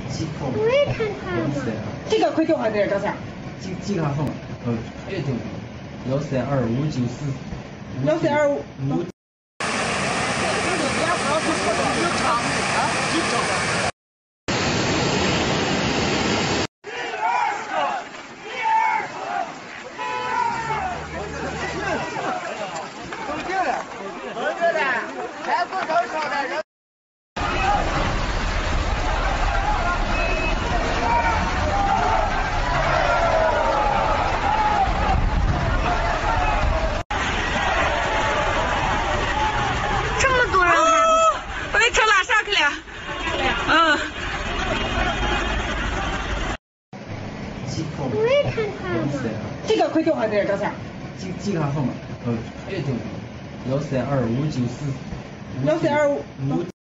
我也看看嘛。 这个快电话在多少？ 几卡缝？月定13259413255。 这么多人把那车拉上去了。 我也看看嘛。 这个快电话在多少？ 几卡缝？月定13259413255。